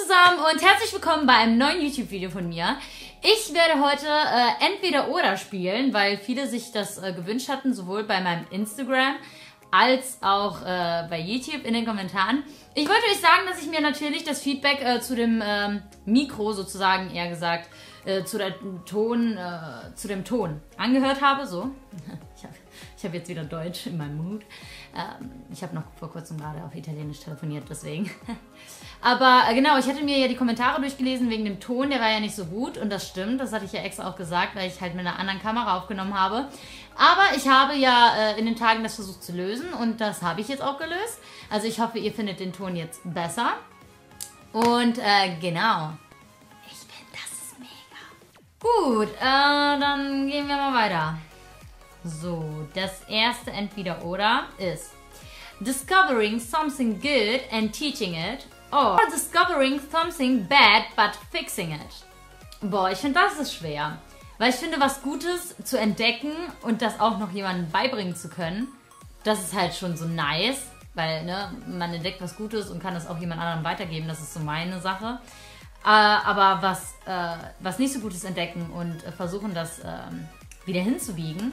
zusammen und herzlich willkommen bei einem neuen YouTube-Video von mir. Ich werde heute entweder oder spielen, weil viele sich das gewünscht hatten, sowohl bei meinem Instagram als auch bei YouTube in den Kommentaren. Ich wollte euch sagen, dass ich mir natürlich das Feedback zu dem Mikro sozusagen, eher gesagt, zu dem Ton angehört habe. So, ich hab jetzt wieder Deutsch in meinem Mut. Ich habe noch vor kurzem gerade auf Italienisch telefoniert, deswegen. Aber genau, ich hatte mir ja die Kommentare durchgelesen wegen dem Ton, der war ja nicht so gut. Und das stimmt, das hatte ich ja extra auch gesagt, weil ich halt mit einer anderen Kamera aufgenommen habe. Aber ich habe ja in den Tagen das versucht zu lösen und das habe ich jetzt auch gelöst. Also ich hoffe, ihr findet den Ton jetzt besser. Und genau. Ich finde, das ist mega. Gut, dann gehen wir mal weiter. So, das erste Entweder-Oder ist discovering something good and teaching it or discovering something bad but fixing it. Boah, ich finde, das ist schwer. Weil ich finde, was Gutes zu entdecken und das auch noch jemandem beibringen zu können, das ist halt schon so nice. Weil, ne, man entdeckt was Gutes und kann das auch jemand anderem weitergeben. Das ist so meine Sache. Aber was nicht so Gutes entdecken und versuchen, das wieder hinzubiegen,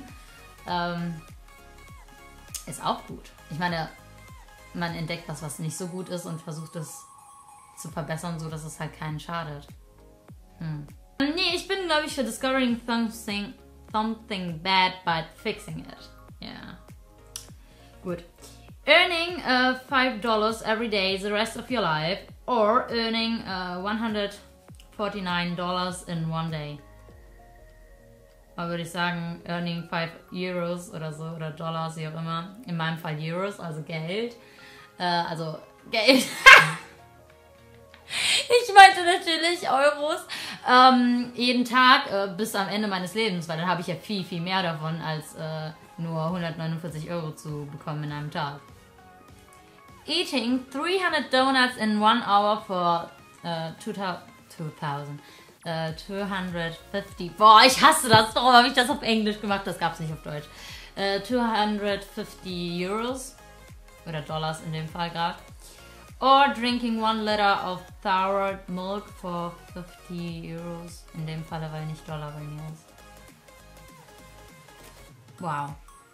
ist auch gut. Ich meine, man entdeckt was nicht so gut ist und versucht es zu verbessern, so dass es halt keinen schadet. Nee, ich bin, glaube ich, für discovering something bad but fixing it. Yeah. Gut. Earning $5 every day the rest of your life or earning $149 in one day. Da würde ich sagen, earning 5 Euros oder so, oder Dollars, wie auch immer. In meinem Fall Euros, also Geld. Also Geld. Ich meinte natürlich Euros. Jeden Tag bis am Ende meines Lebens, weil dann habe ich ja viel, viel mehr davon, als nur 149 Euro zu bekommen in einem Tag. Eating 300 donuts in 1 hour for 250. Boah, ich hasse das. Warum habe ich das auf Englisch gemacht? Das gab es nicht auf Deutsch. 250 Euros. Oder Dollars in dem Fall gerade. Or drinking 1 liter of thawed milk for 50 Euros. In dem Fall, weil nicht Dollar bei mir ist. Wow.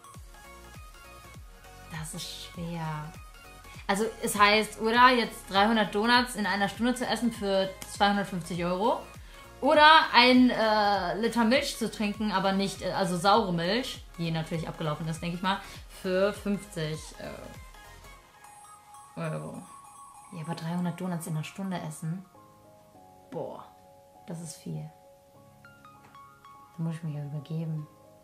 Das ist schwer. Also es heißt, oder jetzt 300 Donuts in einer Stunde zu essen für 250 Euro. Oder 1 Liter Milch zu trinken, aber nicht, also saure Milch, die natürlich abgelaufen ist, denke ich mal, für 50 Euro. Ja, aber 300 Donuts in einer Stunde essen? Boah, das ist viel. Da muss ich mich ja übergeben.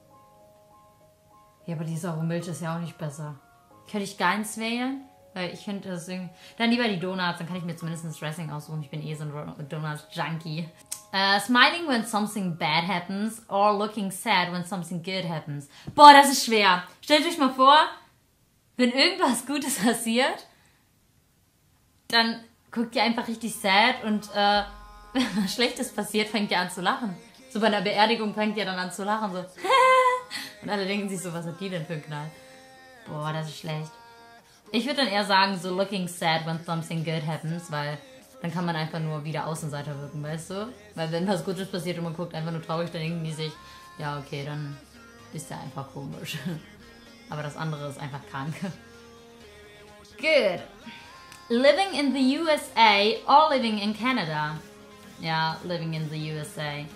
Ja, aber die saure Milch ist ja auch nicht besser. Könnte ich gar nichts wählen? Weil ich könnte das irgendwie... Dann lieber die Donuts, dann kann ich mir zumindest das Dressing aussuchen. Ich bin eh so ein Donuts-Junkie. Smiling when something bad happens or looking sad when something good happens. Boah, das ist schwer. Stellt euch mal vor, wenn irgendwas Gutes passiert, dann guckt ihr einfach richtig sad und wenn was Schlechtes passiert, fängt ihr an zu lachen. So bei einer Beerdigung fängt ihr dann an zu lachen. So. Und alle denken sich so, was hat die denn für einen Knall? Boah, das ist schlecht. Ich würde dann eher sagen, so looking sad when something good happens, weil dann kann man einfach nur wieder Außenseiter wirken, weißt du? Weil wenn was Gutes passiert und man guckt einfach nur traurig, dann denken die sich, ja okay, dann ist der einfach komisch. Aber das andere ist einfach krank. Good. Living in the USA or living in Canada? Ja, living in the USA.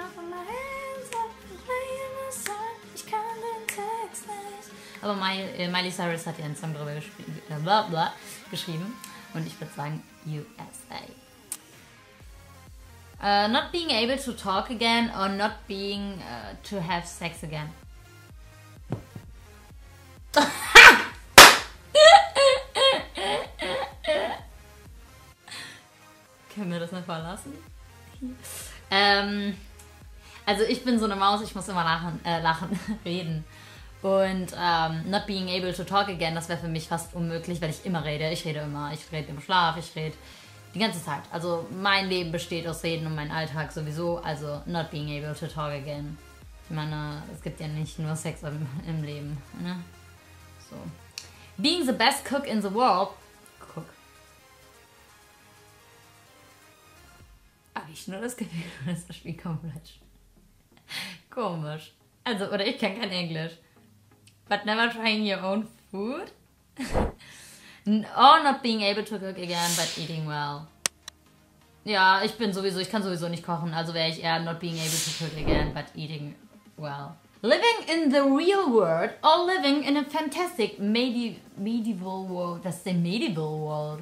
Aber Miley Cyrus hat ja einen Song darüber geschrieben. Und ich würde sagen USA. Not being able to talk again or not being to have sex again. Können wir das mal verlassen? Also ich bin so eine Maus, ich muss immer reden. Und not being able to talk again, das wäre für mich fast unmöglich, weil ich immer rede. Ich rede immer. Ich rede im Schlaf, ich rede die ganze Zeit. Also mein Leben besteht aus Reden und mein Alltag sowieso. Also not being able to talk again. Ich meine, es gibt ja nicht nur Sex im Leben. Ne? So. Being the best cook in the world. Habe ich nur das Gefühl, dass das Spiel komplett komisch. Also, oder ich kann kein Englisch. But never trying your own food? Or not being able to cook again, but eating well. Ja, ich kann sowieso nicht kochen, also wäre ich eher not being able to cook again, but eating well. Living in the real world or living in a fantastic medieval world. Was ist denn medieval world?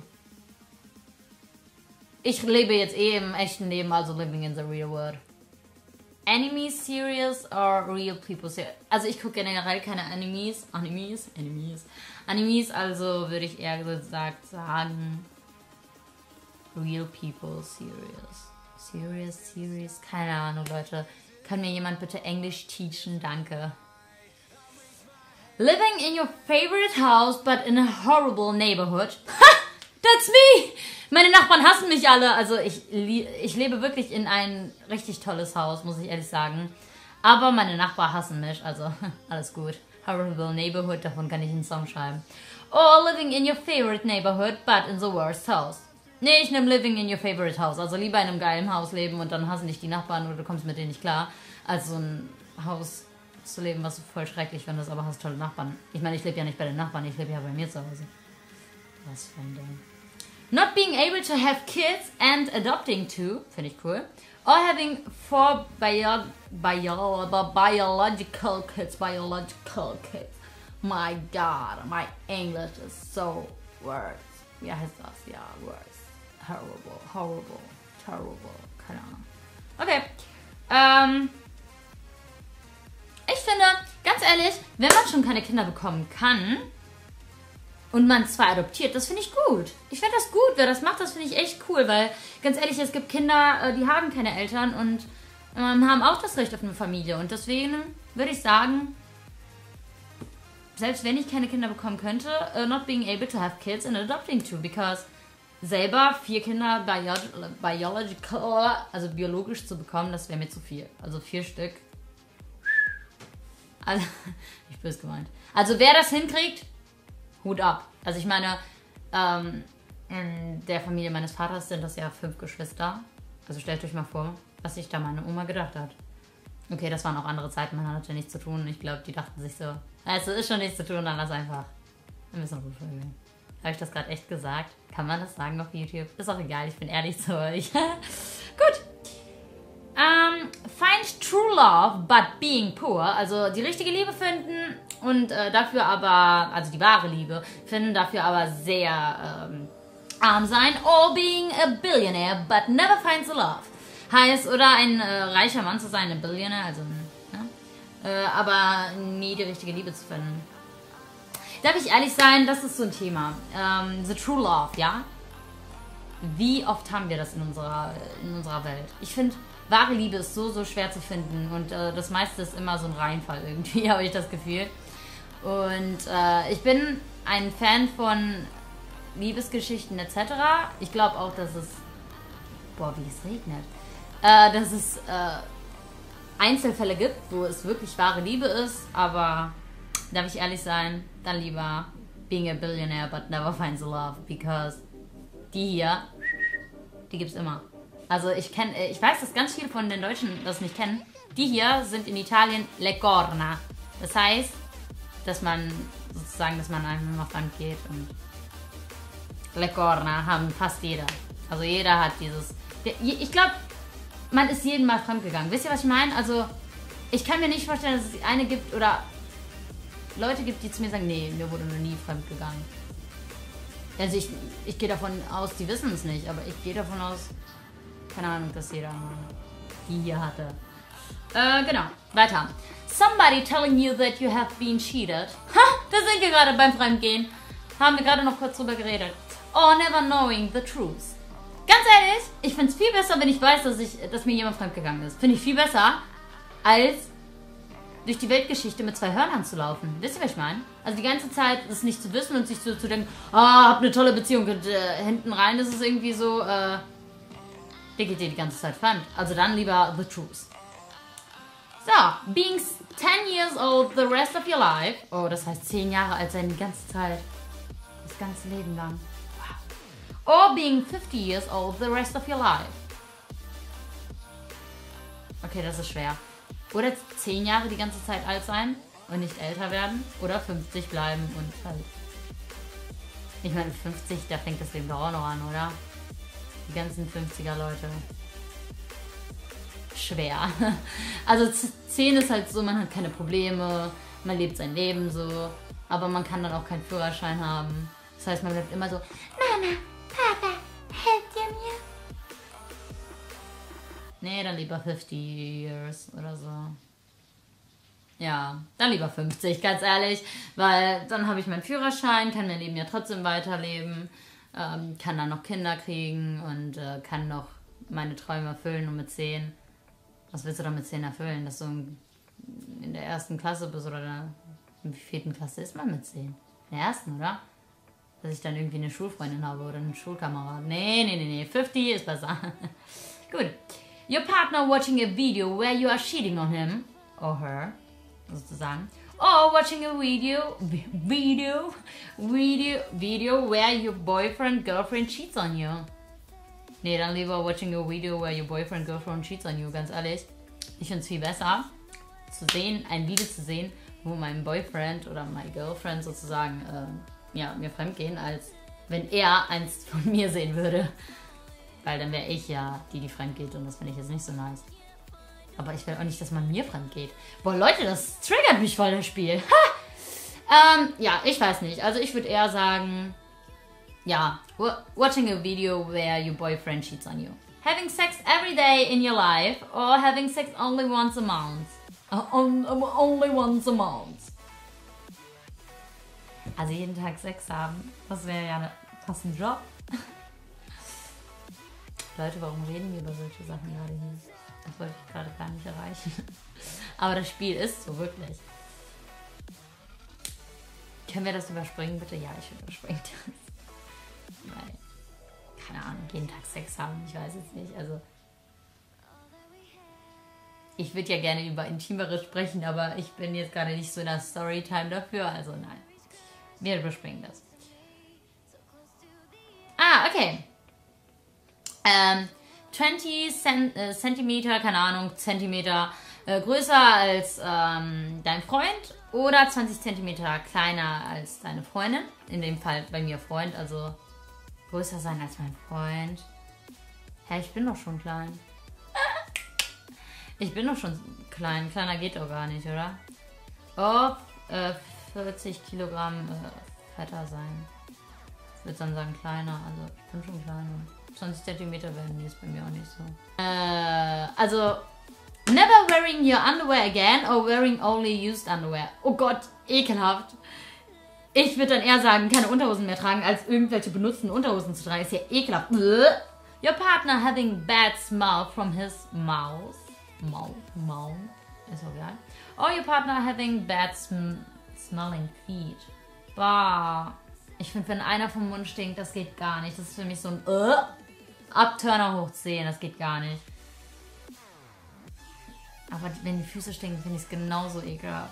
Ich lebe jetzt im echten Leben, also living in the real world. Anime series or real people series? Also ich gucke generell keine Animes, also würde ich eher gesagt sagen real people series, keine Ahnung, Leute. Kann mir jemand bitte Englisch teachen? Danke. Living in your favorite house, but in a horrible neighborhood. Ha! That's me! Meine Nachbarn hassen mich alle. Also ich lebe wirklich in ein richtig tolles Haus, muss ich ehrlich sagen. Aber meine Nachbarn hassen mich, also alles gut. Horrible neighborhood, davon kann ich einen Song schreiben. Or living in your favorite neighborhood, but in the worst house. Nee, ich nehme living in your favorite house. Also lieber in einem geilen Haus leben und dann hassen dich die Nachbarn oder du kommst mit denen nicht klar, als so ein Haus zu leben, was du voll schrecklich findest, aber hast tolle Nachbarn. Ich meine, ich lebe ja nicht bei den Nachbarn, ich lebe ja bei mir zu Hause. Was für ein Ding. Not being able to have kids and adopting two, finde ich cool. Or having 4 biological kids. My God, my English is so worse. Wie heißt das? Ja, worse. Horrible. Keine Ahnung. Okay. Ich finde, ganz ehrlich, wenn man schon keine Kinder bekommen kann und man zwei adoptiert, das finde ich gut. Ich finde das gut, wer das macht, das finde ich echt cool, weil, ganz ehrlich, es gibt Kinder, die haben keine Eltern und haben auch das Recht auf eine Familie. Und deswegen würde ich sagen, selbst wenn ich keine Kinder bekommen könnte, not being able to have kids and adopting two, because selber 4 Kinder also biologisch zu bekommen, das wäre mir zu viel. Also 4 Stück. Also, nicht böse gemeint. Also wer das hinkriegt, Hut ab. Also ich meine, in der Familie meines Vaters sind das ja 5 Geschwister. Also stellt euch mal vor, was sich da meine Oma gedacht hat. Okay, das waren auch andere Zeiten, man hatte nichts zu tun. Ich glaube, die dachten sich so, es ist schon nichts zu tun, dann lass einfach ein bisschen Ruhe verlieren. Habe ich das gerade echt gesagt? Kann man das sagen auf YouTube? Ist auch egal, ich bin ehrlich zu euch. Gut. Find true love, but being poor. Also die richtige Liebe finden und dafür aber, also die wahre Liebe finden, dafür aber sehr arm sein. Or being a billionaire, but never finds the love. Heißt, oder ein reicher Mann zu sein, ein Billionaire, also aber nie die richtige Liebe zu finden. Darf ich ehrlich sein, das ist so ein Thema. The true love, ja? Wie oft haben wir das in unserer Welt? Ich finde, wahre Liebe ist so schwer zu finden und das meiste ist immer so ein Reinfall irgendwie, habe ich das Gefühl. Und ich bin ein Fan von Liebesgeschichten etc. Ich glaube auch, dass es... Boah, wie es regnet. Dass es Einzelfälle gibt, wo es wirklich wahre Liebe ist, aber darf ich ehrlich sein, dann lieber being a billionaire but never finds a love, because die hier, die gibt's immer. Also ich weiß, dass ganz viele von den Deutschen das nicht kennen. Die hier sind in Italien le corna. Das heißt, dass man einfach mal fremd geht und le corna haben fast jeder. Also jeder hat dieses... Ich glaube, man ist jedem mal fremd gegangen. Wisst ihr, was ich meine? Also ich kann mir nicht vorstellen, dass es eine gibt oder Leute gibt, die zu mir sagen, nee, mir wurde noch nie fremd gegangen. Also ich gehe davon aus, die wissen es nicht, aber ich gehe davon aus, keine Ahnung, dass jeder die hier hatte. Genau, weiter. Somebody telling you that you have been cheated. Ha, da sind wir gerade beim Fremdgehen. Haben wir gerade noch kurz drüber geredet. Or never knowing the truth. Ganz ehrlich, ich finde es viel besser, wenn ich weiß, dass mir jemand fremdgegangen ist. Finde ich viel besser, als durch die Weltgeschichte mit 2 Hörnern zu laufen. Wisst ihr, was ich meine? Also die ganze Zeit das nicht zu wissen und sich so zu denken, hab eine tolle Beziehung. Und hinten rein ist es irgendwie so, der geht dir die ganze Zeit fremd. Also dann lieber the truth. So, being 10 years old the rest of your life. Oh, das heißt 10 Jahre alt sein die ganze Zeit. Das ganze Leben lang. Or being 50 years old the rest of your life. Okay, das ist schwer. Oder 10 Jahre die ganze Zeit alt sein und nicht älter werden. Oder 50 bleiben und halt. Ich meine, 50, da fängt das Leben doch auch noch an, oder? Die ganzen 50er-Leute. Schwer. Also 10 ist halt so, man hat keine Probleme, man lebt sein Leben so, aber man kann dann auch keinen Führerschein haben. Das heißt, man bleibt immer so, Mama, Papa, helft ihr mir? Nee, dann lieber 50 years oder so. Ja, dann lieber 50, ganz ehrlich, weil dann habe ich meinen Führerschein, kann mein Leben ja trotzdem weiterleben, kann dann noch Kinder kriegen und kann noch meine Träume erfüllen. Und mit 10, was willst du dann mit 10 erfüllen? Dass du in der 1. Klasse bist oder in der 4. Klasse ist man mit 10? In der 1., oder? Dass ich dann irgendwie eine Schulfreundin habe oder einen Schulkamerad. Nee, 50 ist besser. Gut. Your partner watching a video where you are cheating on him or her, sozusagen. Or watching a video where your boyfriend, girlfriend cheats on you. Nee, dann lieber watching a video where your boyfriend, girlfriend cheats on you, ganz ehrlich. Ich finde es viel besser, zu sehen, ein Video zu sehen, wo mein Boyfriend oder my Girlfriend sozusagen mir fremdgehen, als wenn er eins von mir sehen würde. Weil dann wäre ich ja die fremd geht und das finde ich jetzt nicht so nice. Aber ich will auch nicht, dass man mir fremd geht. Boah, Leute, das triggert mich voll, das Spiel. Ja, ich weiß nicht. Also ich würde eher sagen, ja, watching a video where your boyfriend cheats on you. Having sex every day in your life or having sex only once a month. Only once a month. Also jeden Tag Sex haben, das wäre ja fast ein Job. Leute, warum reden wir über solche Sachen gerade hier? Das wollte ich gerade gar nicht erreichen. Aber das Spiel ist so, wirklich. Können wir das überspringen, bitte? Ja, ich überspringe das. Weil, keine Ahnung, jeden Tag Sex haben, ich weiß es nicht. Also, ich würde ja gerne über Intimeres sprechen, aber ich bin jetzt gerade nicht so in der Storytime dafür. Also nein, wir überspringen das. Ah, okay. 20 Zentimeter, keine Ahnung, Zentimeter größer als dein Freund oder 20 Zentimeter kleiner als deine Freundin. In dem Fall bei mir Freund, also größer sein als mein Freund. Hä, ich bin doch schon klein. Ich bin doch schon klein. Kleiner geht doch gar nicht, oder? Oh, 40 Kilogramm fetter sein. Ich würde dann sagen kleiner, also ich bin schon kleiner. 20 Zentimeter werden die ist bei mir auch nicht so. Also, never wearing your underwear again or wearing only used underwear. Oh Gott, ekelhaft. Ich würde dann eher sagen, keine Unterhosen mehr tragen, als irgendwelche benutzten Unterhosen zu tragen. Ist ja ekelhaft. Your partner having bad smell from his mouth. Mouth. Ist auch egal. Or your partner having bad smelling feet. Bah. Ich finde, wenn einer vom Mund stinkt, das geht gar nicht. Das ist für mich so ein Abturner hoch 10, das geht gar nicht. Aber wenn die Füße stinken, finde ich es genauso ekelhaft.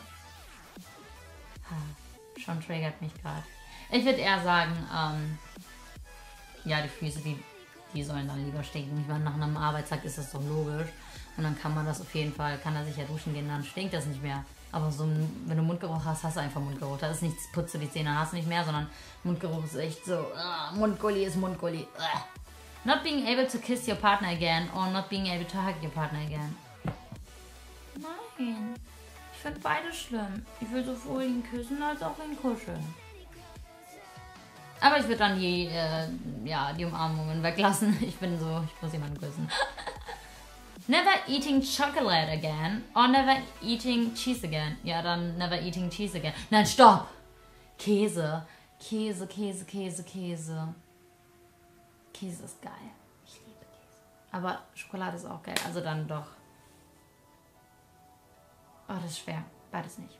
Schon triggert mich gerade. Ich würde eher sagen, ja, die Füße, die sollen dann lieber stinken. Ich meine, nach einem Arbeitstag ist das doch logisch. Und dann kann man das auf jeden Fall, kann er sich ja duschen gehen, dann stinkt das nicht mehr. Aber so, wenn du Mundgeruch hast, hast du einfach Mundgeruch. Das ist nichts, putze die Zähne, hast du nicht mehr, sondern Mundgeruch ist echt so, Mundgulli ist Mundgulli. Not being able to kiss your partner again or not being able to hug your partner again. Nein, ich finde beide schlimm. Ich will sowohl ihn küssen als auch ihn kuscheln. Aber ich würde dann die Umarmungen weglassen. Ich bin so, ich muss jemanden küssen. Never eating chocolate again or never eating cheese again. Ja, dann never eating cheese again. Nein, stopp! Käse. Käse. Käse ist geil. Ich liebe Käse. Aber Schokolade ist auch geil. Also dann doch. Oh, das ist schwer. Beides nicht.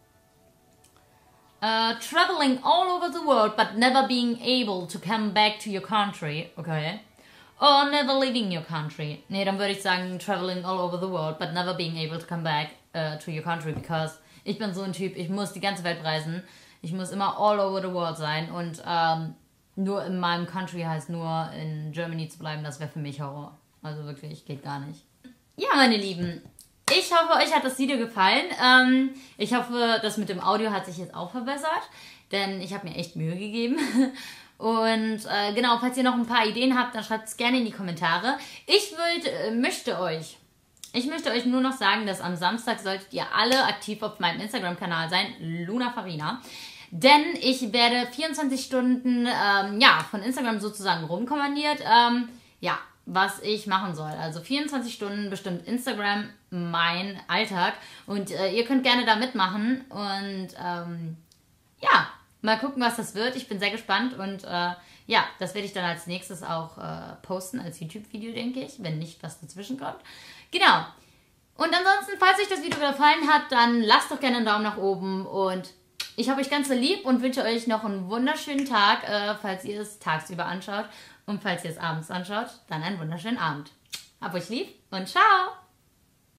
Traveling all over the world but never being able to come back to your country. Okay. Or never leaving your country. Nee, dann würde ich sagen traveling all over the world but never being able to come back to your country, because ich bin so ein Typ, ich muss die ganze Welt reisen. Ich muss immer all over the world sein und nur in meinem Country heißt nur in Germany zu bleiben, das wäre für mich Horror. Also wirklich, geht gar nicht. ja, meine Lieben, ich hoffe, euch hat das Video gefallen. Ich hoffe, das mit dem Audio hat sich jetzt auch verbessert, denn ich habe mir echt Mühe gegeben. Und genau, falls ihr noch ein paar Ideen habt, dann schreibt es gerne in die Kommentare. Ich möchte euch nur noch sagen, dass am Samstag solltet ihr alle aktiv auf meinem Instagram-Kanal sein, Luna Farina. Denn ich werde 24 Stunden von Instagram sozusagen rumkommandiert, was ich machen soll. Also 24 Stunden bestimmt Instagram mein Alltag. Und ihr könnt gerne da mitmachen. Und mal gucken, was das wird. Ich bin sehr gespannt. Und das werde ich dann als nächstes auch posten als YouTube-Video, denke ich. Wenn nicht was dazwischen kommt. Genau. Und ansonsten, falls euch das Video gefallen hat, dann lasst doch gerne einen Daumen nach oben. Und ich habe euch ganz so lieb und wünsche euch noch einen wunderschönen Tag, falls ihr es tagsüber anschaut. Und falls ihr es abends anschaut, dann einen wunderschönen Abend. Hab euch lieb und ciao!